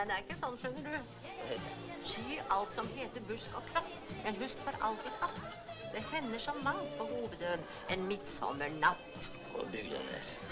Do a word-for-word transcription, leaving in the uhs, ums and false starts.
den er ikke sånn, skjønner du. Sky alt som heter busk og kratt, men husk for alltid at det hender så mangt på hovedøen en midtsommernatt. Og Bygdenes.